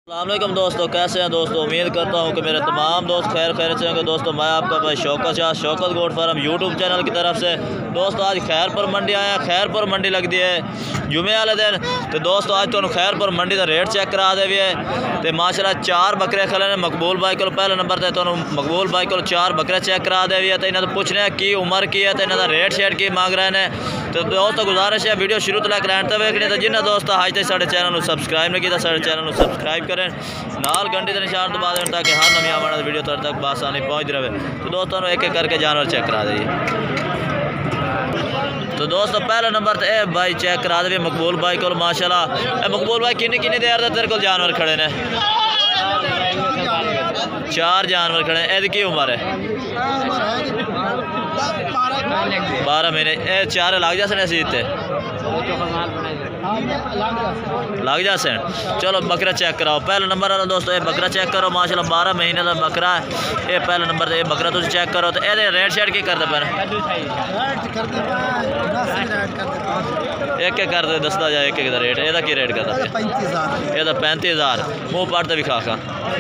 अस्सलामुअलैकुम दोस्तों, कैसे हैं दोस्तों। उम्मीद करता हूं कि मेरे तमाम दोस्त खैर से होंगे। दोस्तों मैं आपका भाई Shaukat goat farm YouTube channel की तरफ से दोस्तों आज खैरपुर मंडी आया। खैरपुर मंडी लगती है जुमे वाले दिन। तो दोस्तों आज तो खैरपुर मंडी का रेट चेक करा दे भी है। तो माशाल्लाह 4 बकरे खड़े ने मकबूल भाई को पहले नंबर से। तो मकबूल भाई को 4 बकरे चेक करा दे भी है। तो इन्हें पूछने की उम्र की है, तो इन्होंने रेट शेट की मांग रहे हैं। तो दोस्तों गुजारिश है वीडियो शुरू तो लैंड तक वेखनी। तो जिन्हें दोस्त आज तक साढ़े चैनल सबसक्राइब नहीं किया, साढ़े चैनल सबसक्राइब करें, नाल घंटे के निशान तो बाद ताकि हर नवी आने वाली वीडियो तक बासानी पहुँच रहे। तो दोस्तों एक एक करके जानवर चेक करा दीजिए। तो दोस्तों पहला नंबर तो ए भाई चेक करा दे मकबूल भाई को। माशाल्लाह मकबूल भाई किन्नी देर तक तेरे को जानवर खड़े ने? 4 जानवर खड़े हैं। एदी की उम्र है? 12 महीने। ए 4 लग जाते सी इतने लग जाते। चलो बकरा चेक कराओ। पहला नंबर वाला दोस्तों ये बकरा चेक करो। माशाल्लाह 12 महीने का बकरा है। ये पहला नंबर ये बकरा तुम चेक करो। तो ये रेट शेट की करते पे एक एक करते दसदा जाए एक एक रेट। यदा की रेट करता? 35,000। मुँह पढ़ते भी खा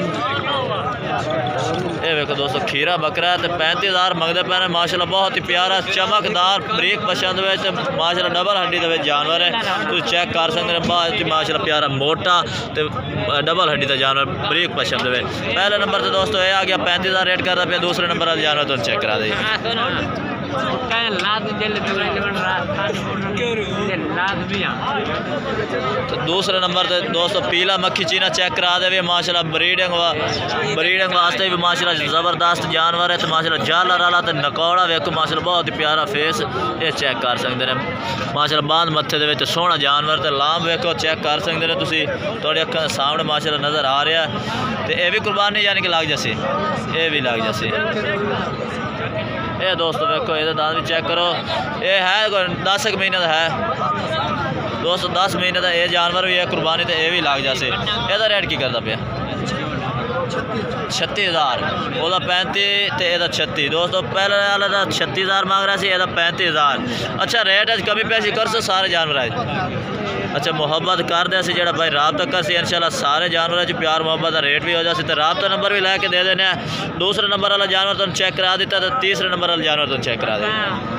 ये देखो दोस्तों खीरा बकरा है। तो 35,000 मंगते पे। माशाल्लाह बहुत ही प्यारा चमकदार बरीक पसंद में माशाल्लाह डबल हड्डी का जानवर है। तुम चेक कर सकते हैं। बहुत ही माशाल्लाह प्यारा मोटा तो डबल हड्डी का जानवर बरीक पसंद में। पहले नंबर तो दोस्तों ये आ गया 35,000 रेट करता पे। दूसरे नंबर वाला जानवर तुम चेक करा दी। तो दूसरे नंबर तो दोस्तों पीला मक्खी चीना चेक करा दे। माशाल्लाह ब्रीडिंग वास्ते भी माशाल्लाह ज़बरदस्त जानवर है। तो माशाल्लाह झालर वाला तो नकौड़ा वेखो माशाल्लाह बहुत ही प्यारा फेस ये चेक कर सकते हैं। माशाल्लाह बांध मत्थे दे सोहना जानवर। तो लाम वेखो चेक कर सकते हैं तुम थोड़ी अखा के सामने माशाल्लाह नज़र आ रहा है। तो यह भी कुर्बानी यानी कि लग जासी, ये भी लग जासी। ये दोस्तों देखो ये दांत भी चेक करो। ये है 10 महीने का है दोस्तों। 10 महीने का ये जानवर भी है कुर्बानी। तो ये भी लग जासे। यदा रेट की करता पे? 36,000। वह 35 तो यदा 36। दोस्तों पहले वाला 36,000 मांग रहा है, 35,000। अच्छा रेट अच कमी पैसे कर सो सारे जानवर। अच्छा मुहब्बत कर दे जो भाई रबता कर सी इंशाल्लाह सारे जानवरों से प्यार मुहब्बत का रेट भी हो जाए। तो रबता नंबर भी लैके दे देने। दूसरे नंबर वाला जानवर तुम चेक करा दिता। तो तीसरे नंबर वाला जानवर तुम चेक करा दे।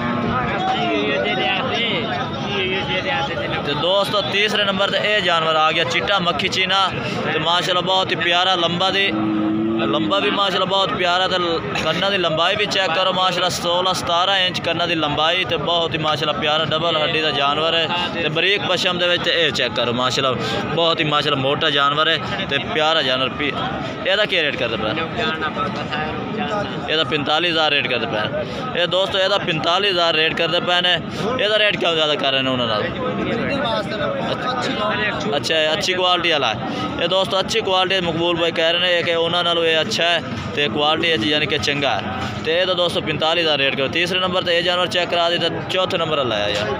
तो दोस्तों तीसरे नंबर तो ये जानवर आ गया चिट्टा मक्खी चीना। तो माशाल्लाह बहुत ही प्यारा लंबा भी माशाल्लाह बहुत प्यारा। तो कन्ना की लंबाई भी चेक करो माशाल्लाह 16-17 इंच कन्ना की लंबाई। तो बहुत ही माशाल्लाह प्यारा डबल हड्डी का जानवर है। तो बरीक पशम दे ये चेक करो माशाल्लाह बहुत ही माशाल्लाह मोटा जानवर है। तो प्यारा जानवर यदा क्या रेट करते पे? यदा 45,000 रेट करते पे। ये दोस्तों यदा 45,000 रेट करते पे ने। यदा रेट क्यों ज़्यादा कर रहे हैं उन्होंने? अच्छा अच्छी क्वालिटी वाला है ये दोस्तों। अच्छी क्वालिटी मकबूल भाई कह रहे हैं कि उन्होंने अच्छा है। तो क्वालिटी यानी कि चंगा है। तो ये तो दोस्तों 45,000 रेट करो। तीसरे नंबर तो ये जानवर चेक करा दी। तो चौथे नंबर लाया यार।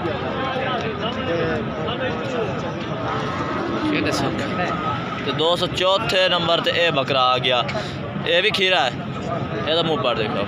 तो दोस्तों चौथे नंबर तो ये बकरा आ गया। ये भी खीरा है। ये मुँह पर देखो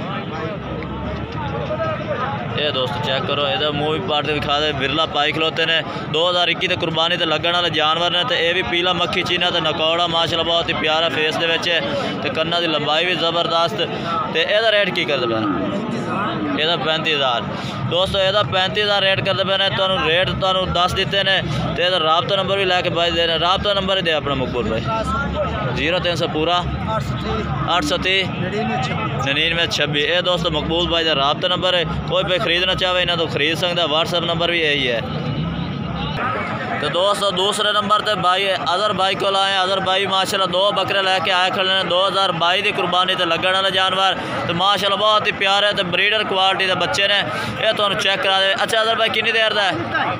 ये दोस्तों चेक करो। ये मुँह भी पाट के दिखा दे। बिरला पाई खलोते ने 2021 तो कुर्बानी तो लगने वाले जानवर ने। तो ये भी पीला मक्खी चीना। तो नकौड़ा माशाल्लाह बहुत ही प्यारा फेस दे विच। तो कन्ना की लंबाई भी ज़बरदस्त। तो यदा रेट की करते पे? यदा 35,000 दोस्तों। यदा 35,000 रेट करते पे। तो रेट तो दस दिते ने। तो यदा रबता नंबर भी लैके भाई दे। रबता नंबर ही दे अपना मकबूल भाई। 0300 पूरा 830 9926। ये दोस्तों मकबूल भाई का रबता नंबर है। कोई भाई खरीदना चाहे इन्हें तो खरीद सकता। व्हाट्सएप नंबर भी यही है। तो दोस्तों दूसरे नंबर पर भाई अजहर भाई को लाए। अजहर भाई माशाल्लाह 2 बकरे लेके आए खड़े हैं। 2022 की कुर्बानी तो लगने वाले जानवर। तो माशाल्लाह बहुत ही प्यारे तो ब्रीडर क्वालिटी के बच्चे ने। ये तो चेक करा दे। अच्छा अजहर भाई कितनी देर का है?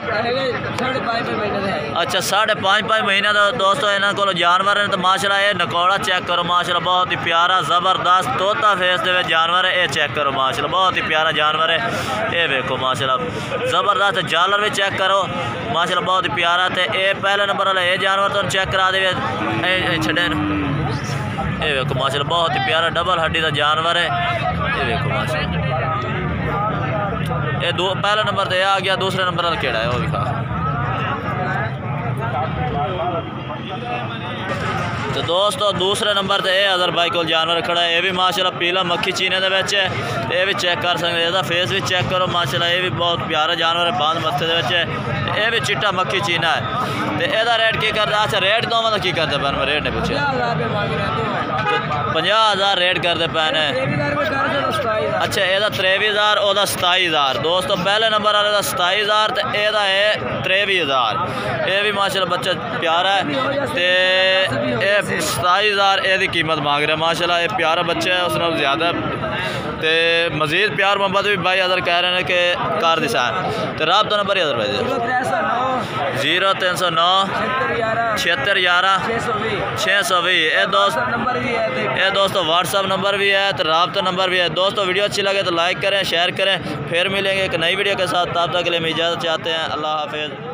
अच्छा 5.5 महीने का दोस्तों इन्होंने को जानवर है। तो माशाल्लाह ये नकौड़ा चेक करो माशाल्लाह बहुत ही प्यारा ज़बरदस्त तोता फेस दे जानवर है। ये चेक करो माशाल्लाह बहुत ही प्यारा जानवर है। ये देखो माशाल्लाह ज़बरदस्त झालर भी चेक करो माशाल्लाह बहुत ही प्यारा। तो ये पहले नंबर वाला ये जानवर तो चेक करा दे छड़े। ये देखो माशाल्लाह बहुत ही प्यारा डबल हड्डी का जानवर है। ये देखो माशाल्लाह ये पहला नंबर तो आ गया। दूसरे नंबर वाला केड़ा है वो दिखा। तो दोस्तों दूसरे नंबर ते ये अदर भाई को जानवर खड़ा है, ये भी माशाल्लाह पीला मक्खी चीने दे विच है। ये भी चेक कर सकते, इसका फेस भी चेक करो माशाल्लाह, ये भी बहुत प्यारा जानवर है, बांध मत्थे दे विच है। ये भी चिट्टा मक्खी चीना है। तो यदा रेट की करता? अच्छा रेट दोवां दा की करते पैन? मैं रेट नहीं पूछा। 50,000 रेट करते पैन है। अच्छा यदा 23,000 ओदा 27,000। दोस्तों पहले नंबर वाले का 27,000 तो यदा है 23,000। ये भी माशाल्लाह बच्चा प्यारा है। तो ये 27,000 ये कीमत मांग रहा है माशाल्लाह। ये प्यारा बच्चा है, उस नाल ज़्यादा। तो मजीद प्यार मोहब्बत भी भाई अदर कह रहे हैं कि कार दिशा। तो राब्ता नंबर ही अदर भाई 0309 76 11 620। ये दोस्तों व्हाट्सअप नंबर भी है, तो राब्ता नंबर भी है। दोस्तों वीडियो अच्छी लगे तो लाइक करें, शेयर करें। फिर मिलेंगे एक नई वीडियो के साथ, तब तक के लिए मैं इजाज़त चाहते हैं। अल्लाह हाफिज़।